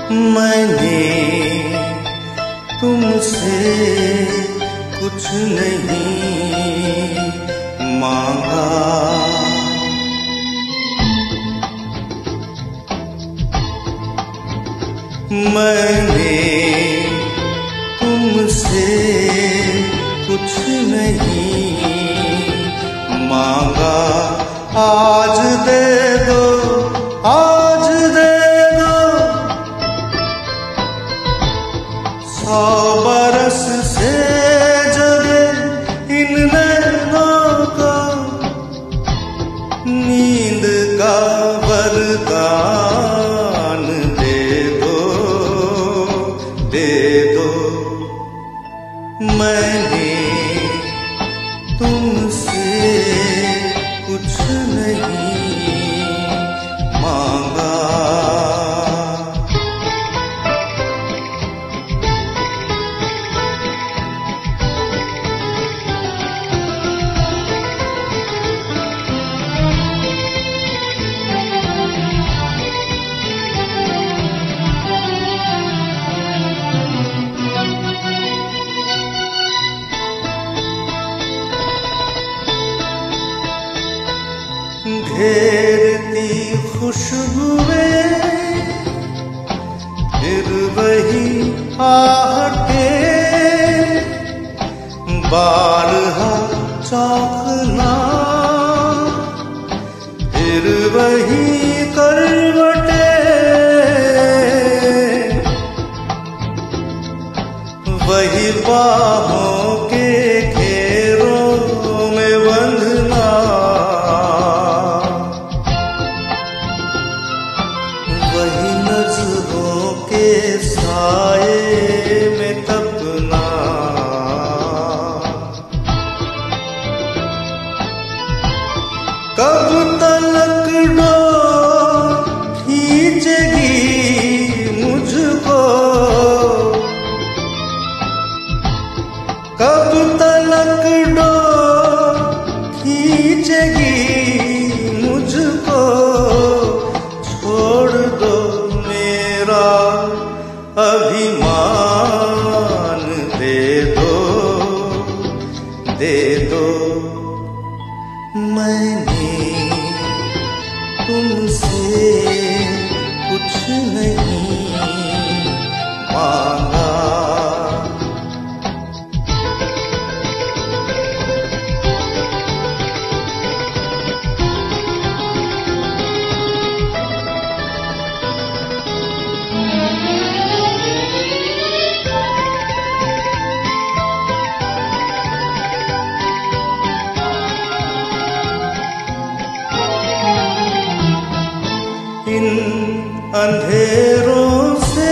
मैंने तुमसे कुछ नहीं मांगा, मैंने तुमसे कुछ नहीं मांगा। आज दे दो, आज दे दो 100 बरस से जगे इन नैनों को नींद का वरदान दे दो, दे दो। मैंने तुमसे कुछ नहीं मांगा। घेरती खुशबुएं फिर वही आहटें, बारहा चौंकना फिर वही करवटें, वही बाहों के घेरों में बंधना, वही नज़रों के साए में तपना। कब तलक डोर खींचेगी मुझको, कब तलक डोर खींचेगी मुझको। छोड़ दो मेरा अभिमान, दे दो, दे दो। मैंने तुमसे कुछ नहीं मांगा। इन अंधेरों से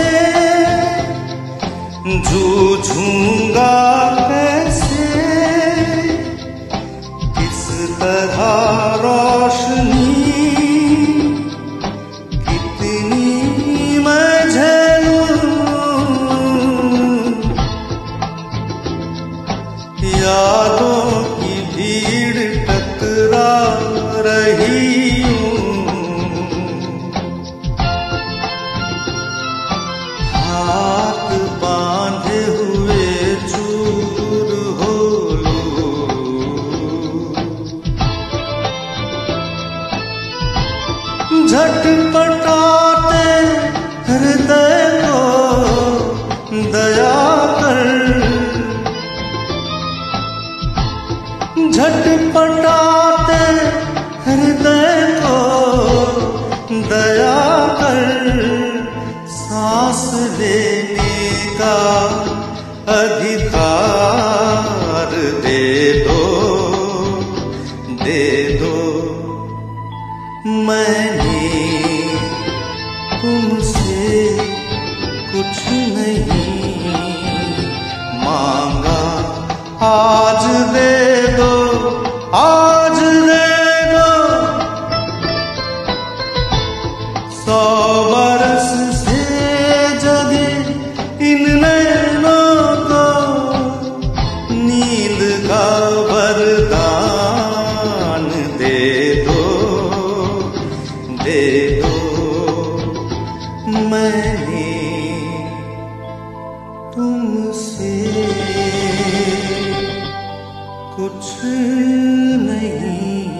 जूझूंगा कैसे, किस तरह रोशनी कितनी मैं झेलूं। यादों की भीड़ टकरा रही, हाथ बांधे हुए चूर हो लूं। झटपटाते हृदय को दया कर, झटपटाते हृदय को दया कर। सांस लेने का अधिकार दे दो, दे दो। मैंने तुमसे कुछ नहीं मांगा। आज दे दो, आज दे दो 100 बरस से जगे इन नैनों को नींद का वरदान दे दो, दे दो। मैंने तुमसे कुछ नहीं